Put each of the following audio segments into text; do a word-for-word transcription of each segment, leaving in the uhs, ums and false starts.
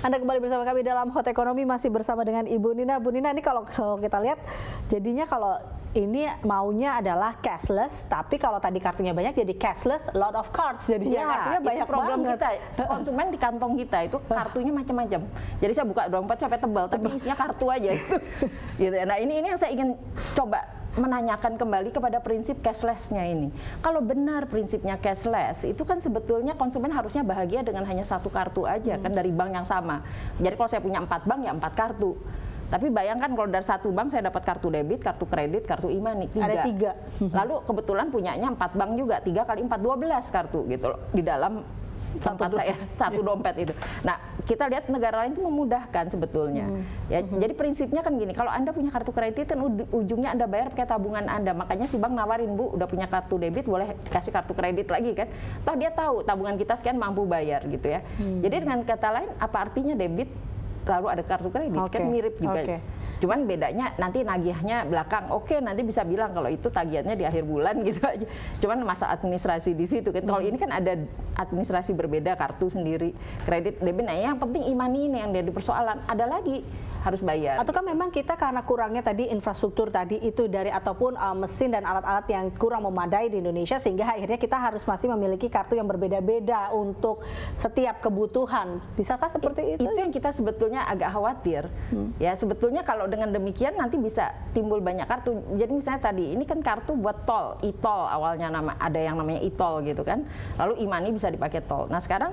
Anda kembali bersama kami dalam Hot Ekonomi, masih bersama dengan Ibu Nina. Bu Nina, ini kalau, kalau kita lihat jadinya kalau ini maunya adalah cashless, tapi kalau tadi kartunya banyak jadi cashless, lot of cards jadinya. Ya, artinya banyak problem banget. kita. Konsumen di kantong kita itu kartunya macam-macam. Jadi saya buka dompet sampai tebal, tapi isinya kartu aja itu. Gitu. Nah ini ini yang saya ingin coba menanyakan kembali kepada prinsip cashless-nya ini. Kalau benar prinsipnya cashless, itu kan sebetulnya konsumen harusnya bahagia dengan hanya satu kartu aja, hmm. kan dari bank yang sama. Jadi kalau saya punya empat bank, ya empat kartu. Tapi bayangkan kalau dari satu bank saya dapat kartu debit, kartu kredit, kartu e-money, tiga. Ada tiga. Lalu kebetulan punyanya empat bank juga, tiga kali empat, dua belas kartu gitu loh, di dalam satu saya satu dompet itu. Nah, kita lihat negara lain itu memudahkan sebetulnya. Hmm. Ya, hmm. Jadi prinsipnya kan gini, kalau Anda punya kartu kredit kan ujungnya Anda bayar pakai tabungan Anda. Makanya si bank nawarin, Bu, udah punya kartu debit boleh kasih kartu kredit lagi kan. Toh dia tahu tabungan kita sekian mampu bayar gitu ya. Hmm. Jadi dengan kata lain, apa artinya debit lalu ada kartu kredit? Okay. Kan mirip juga. Okay. Cuman bedanya nanti nagihnya belakang. Oke, nanti bisa bilang kalau itu tagihannya di akhir bulan gitu aja. Cuman masa administrasi di situ kan. Kalau hmm. ini kan ada administrasi berbeda, kartu sendiri, kredit, debit. Nah, yang penting e-money ini yang jadi persoalan. Ada lagi harus bayar. Atau kan memang kita karena kurangnya tadi infrastruktur tadi itu dari ataupun uh, mesin dan alat-alat yang kurang memadai di Indonesia, sehingga akhirnya kita harus masih memiliki kartu yang berbeda-beda untuk setiap kebutuhan. Bisakah seperti itu? Itu yang kita sebetulnya agak khawatir. Hmm. Ya, sebetulnya kalau dengan demikian nanti bisa timbul banyak kartu. Jadi misalnya tadi ini kan kartu buat tol, e-tol awalnya, nama ada yang namanya e-tol gitu kan. Lalu e-money bisa dipakai tol. Nah, sekarang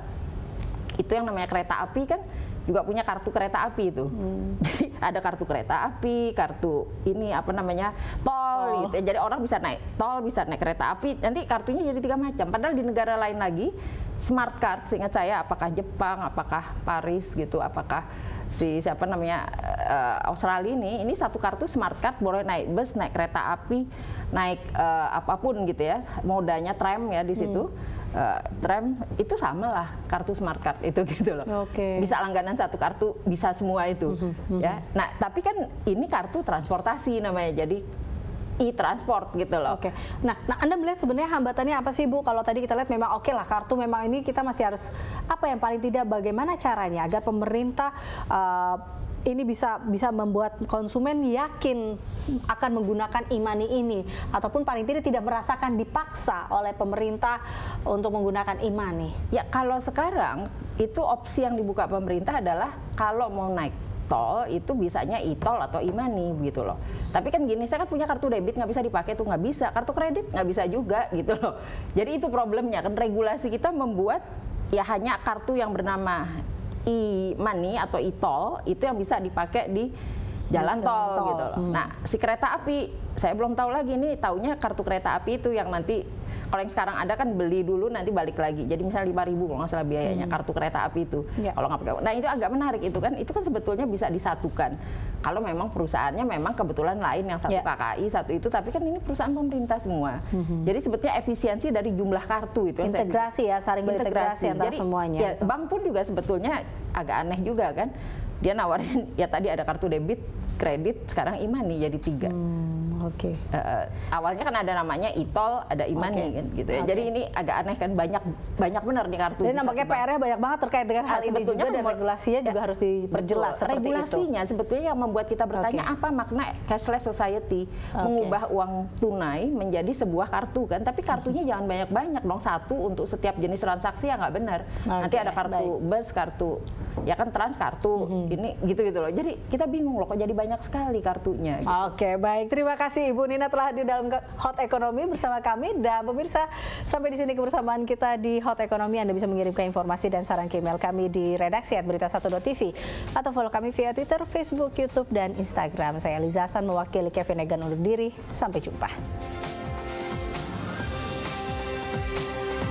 itu yang namanya kereta api kan juga punya kartu kereta api itu. Hmm. Jadi ada kartu kereta api, kartu ini apa namanya tol, oh. gitu. Jadi orang bisa naik tol, bisa naik kereta api. Nanti kartunya jadi tiga macam. Padahal di negara lain lagi smart card, seingat saya, apakah Jepang, apakah Paris gitu, apakah si siapa namanya uh, Australia ini, ini satu kartu smart card boleh naik bus, naik kereta api, naik uh, apapun gitu ya, modanya tram ya di situ. Hmm. Uh, tram itu sama lah kartu smart card itu gitu loh. Okay. Bisa langganan satu kartu, bisa semua itu. Mm-hmm. Ya. Nah, tapi kan ini kartu transportasi namanya, jadi e-transport gitu loh. Oke. Okay. Nah, nah, Anda melihat sebenarnya hambatannya apa sih, Bu? Kalau tadi kita lihat memang oke okay lah kartu memang ini kita masih harus apa yang paling tidak bagaimana caranya agar pemerintah uh, ini bisa bisa membuat konsumen yakin akan menggunakan e-money ini, ataupun paling tidak tidak merasakan dipaksa oleh pemerintah untuk menggunakan e-money. Ya, kalau sekarang itu opsi yang dibuka pemerintah adalah kalau mau naik tol itu bisanya e-tol atau e-money gitu loh. Tapi kan gini, saya kan punya kartu debit nggak bisa dipakai tuh, nggak bisa. Kartu kredit nggak bisa juga gitu loh. Jadi itu problemnya kan, regulasi kita membuat ya hanya kartu yang bernama e-money atau e-tol itu yang bisa dipakai di jalan tol, tol gitu loh. Hmm. Nah, si kereta api saya belum tahu lagi nih, taunya kartu kereta api itu yang nanti kalau yang sekarang ada kan beli dulu nanti balik lagi. Jadi misalnya lima ribu kalau nggak salah biayanya hmm. kartu kereta api itu. Ya. Kalau nggak pakai. Nah, itu agak menarik itu kan. Itu kan sebetulnya bisa disatukan. Kalau memang perusahaannya memang kebetulan lain, yang satu ya. K K I, satu itu, tapi kan ini perusahaan pemerintah semua. Hmm. Jadi sebetulnya efisiensi dari jumlah kartu itu. Integrasi ya, saling berintegrasi antara Jadi, semuanya. Ya, bank pun juga sebetulnya agak aneh juga kan. Dia nawarin ya tadi ada kartu debit, kredit, sekarang e-money jadi tiga. Hmm, Oke. Okay. Uh, awalnya kan ada namanya e-tol, ada e-money okay. kan, gitu ya. Okay. Jadi ini agak aneh kan, banyak banyak benar nih kartu. Jadi nampaknya P R-nya banyak banget terkait dengan hal nah, ini juga, dan regulasinya ya, juga harus diperjelas seperti regulasinya itu. Sebetulnya yang membuat kita bertanya okay. apa makna cashless society, okay. mengubah uang tunai menjadi sebuah kartu kan. Tapi kartunya jangan banyak-banyak dong, satu untuk setiap jenis transaksi ya nggak benar. Okay. Nanti ada kartu Baik. bus, kartu ya kan trans kartu, mm-hmm. ini gitu-gitu loh. Jadi kita bingung loh kok jadi banyak sekali kartunya. Gitu. Oke, baik. Terima kasih Ibu Nina telah hadir dalam Hot Ekonomi bersama kami. Dan pemirsa, sampai di sini kebersamaan kita di Hot Ekonomi. Anda bisa mengirimkan informasi dan saran ke email kami di redaksi at berita satu dot t v atau follow kami via Twitter, Facebook, YouTube, dan Instagram. Saya Liza Hasan mewakili Kevin Egan undur diri. Sampai jumpa.